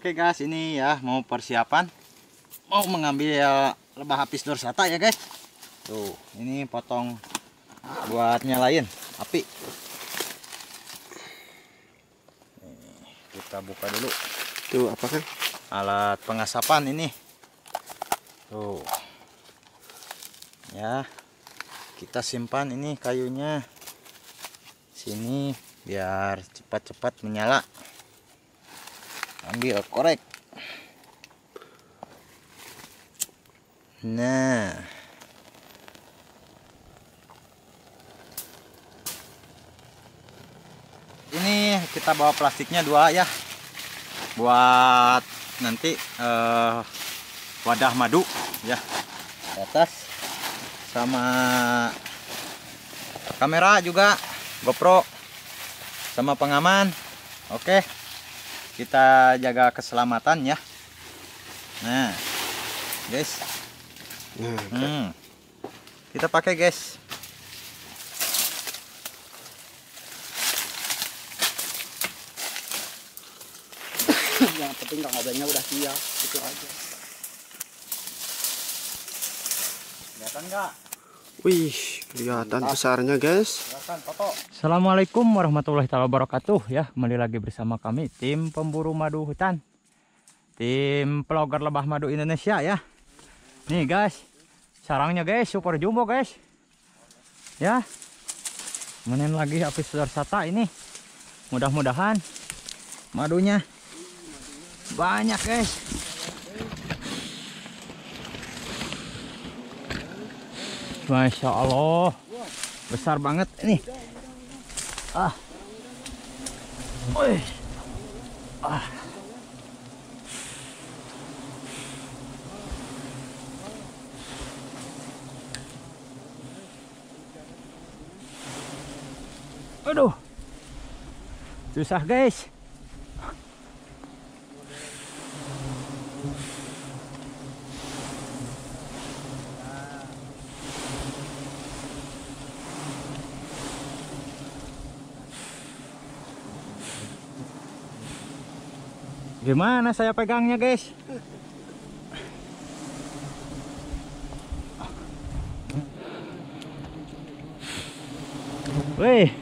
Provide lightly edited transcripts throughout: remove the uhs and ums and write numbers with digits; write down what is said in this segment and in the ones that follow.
Oke guys, ini ya mau persiapan mau mengambil lebah apis dorsata ya guys. Tuh, ini potong buat nyalain api. Kita buka dulu. Tuh apa kan? Alat pengasapan ini. Tuh. Ya. Kita simpan ini kayunya sini biar cepat-cepat menyala. Ambil korek. Nah. Ini kita bawa plastiknya 2 ya. Buat nanti wadah madu ya. Di atas sama kamera juga, GoPro sama pengaman. Oke. Kita jaga keselamatan ya. Nah, guys. Kita pakai guys. Yang penting kang obengnya udah siap, itu aja. Kelihatan nggak? Wih, kelihatan besarnya guys. Kelihatan, foto. Assalamualaikum warahmatullahi wabarakatuh ya. Kembali lagi bersama kami tim pemburu madu hutan, tim vlogger lebah madu Indonesia ya. Nih guys, sarangnya guys, super jumbo guys. Ya, manen lagi apis dorsata ini. Mudah-mudahan madunya banyak guys. Masya Allah, besar banget ini. Aduh, susah guys. Gimana saya pegangnya guys? Wih.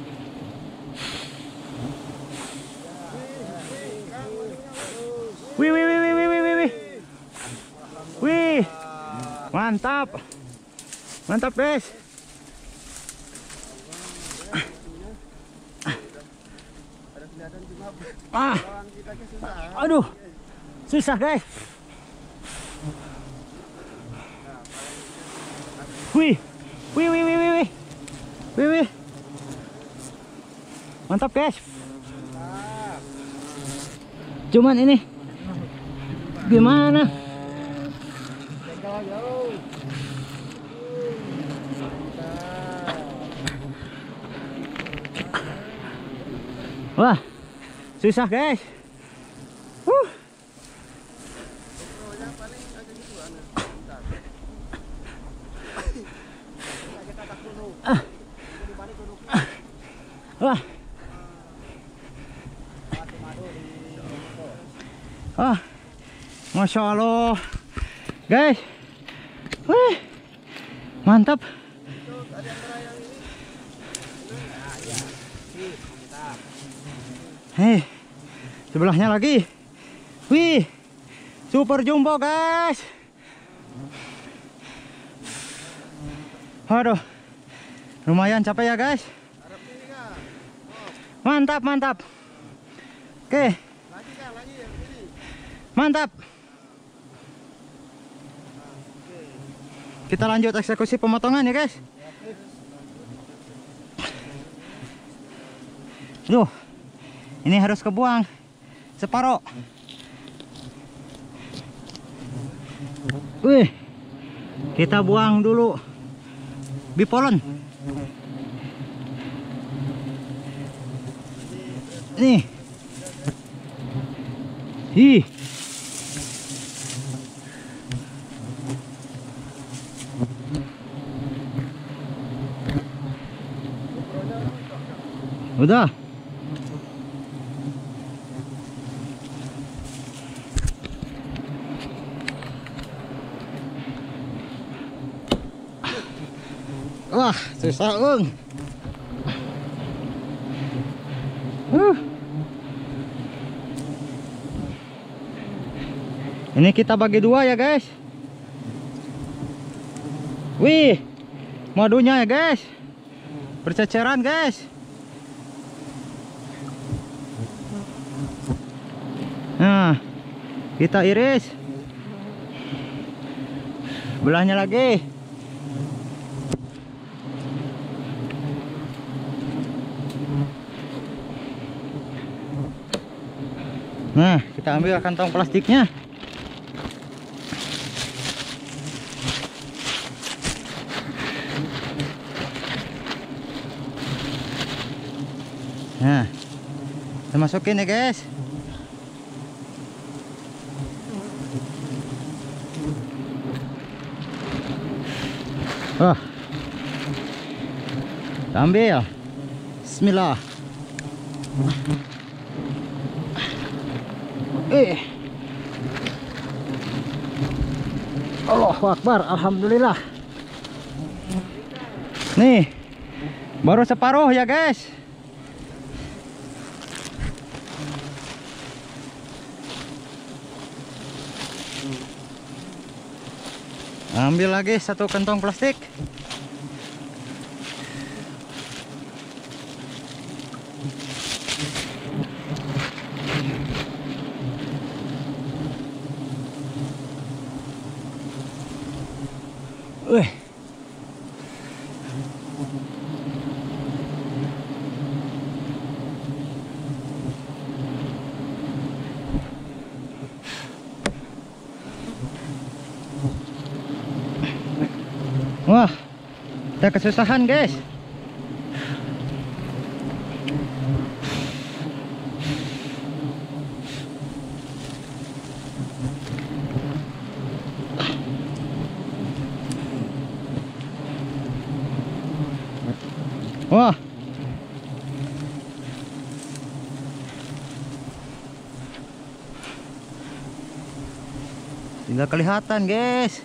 Wih, wih, wih, wih, wih, wih, wih. Wih. Mantap. Mantap guys. Aduh, susah guys. Wih, wih, wih, wih, wih, wih, wih. Mantap guys. Cuman ini gimana? Wah, susah guys. Wah, Masya Allah guys. Wih, mantap. Hei, sebelahnya lagi. Wih, super jumbo guys. Aduh, lumayan capek ya guys. Mantap, mantap. Oke, mantap. Kita lanjut eksekusi pemotongan ya guys. Duh, ini harus kebuang separuh. Wih, kita buang dulu bipolen. Nih. Ih. Udah. Wah, susah, Ung. Ini kita bagi dua ya, guys. Wih, madunya ya, guys. Berceceran, guys. Nah, kita iris. Belahnya lagi. Nah, kita ambil kantong plastiknya. Nah, kita masukin ya, guys. Wah, kita ambil. Bismillah. Allahu Akbar, alhamdulillah. Nih, baru separuh ya, guys. Ambil lagi satu kantong plastik. Wah, kita kesusahan, guys. Wah, tidak kelihatan, guys.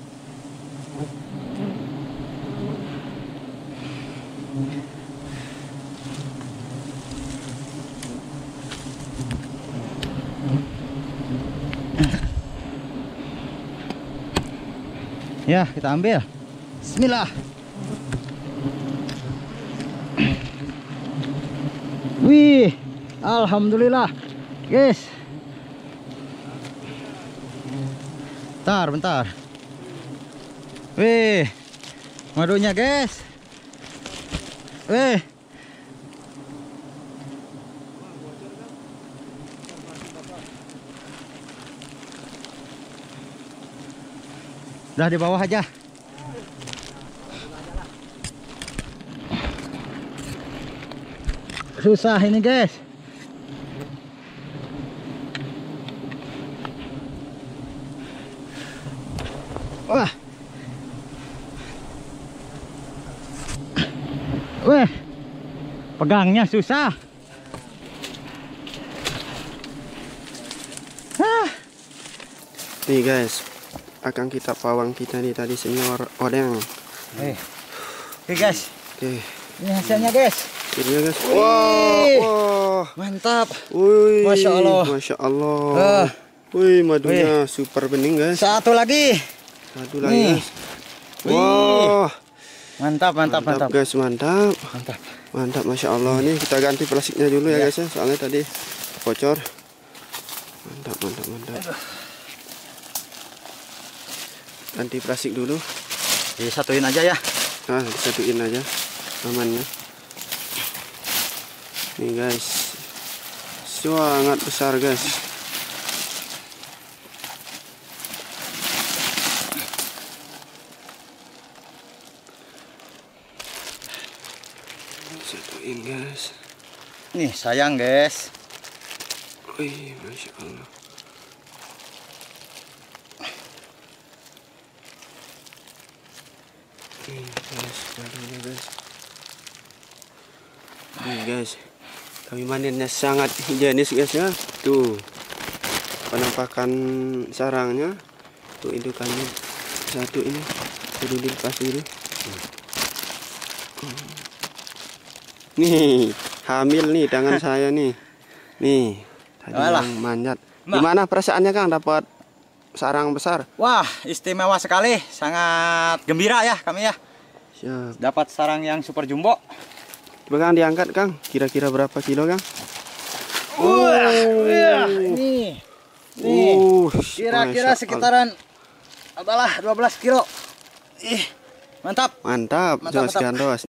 Ya, kita ambil. Bismillah. Wih, alhamdulillah, guys. Bentar. Wih, madunya, guys. Wih. Udah di bawah aja. Susah ini, guys. Wah. Weh. Pegangnya susah. Nih, guys. Akan kita pawang kita nih tadi senior odeng. Oke, guys. Oke. Ini hasilnya, guys. Ini, guys. Wah. Mantap. Wih. Masya Allah. Masya Allah. Wih, madunya super bening, guys. Satu lagi. Satu lagi, guys. Wih. Wah. Mantap. Guys, mantap. Mantap. Mantap, Masya Allah. Ini kita ganti plastiknya dulu ya, guys ya. Soalnya tadi bocor. Mantap. Ganti plastik dulu. Disatuin aja ya. Nah, disatuin aja amannya. Nih, guys. Sangat besar, guys. Satuin, guys. Nih, sayang, guys. Wih, Masya Allah. Nih, guys, kami manennya sangat higienis, guys ya. Tuh penampakan sarangnya. Tuh indukannya satu ini, kudu dilepas dulu. Nih, hamil nih tangan saya nih. Nih, tadi Alah. yang manjat. Mbak. Gimana perasaannya Kang dapat sarang besar? Wah, istimewa sekali. Sangat gembira ya kami ya. Siap. Dapat sarang yang super jumbo. Coba Kang diangkat Kang. Kira-kira berapa kilo Kang? Ini. Nih. Kira-kira Masya sekitaran apalah 12 kilo. Ih, mantap. Allah. Mantap. Mantap, Coba sekian dos.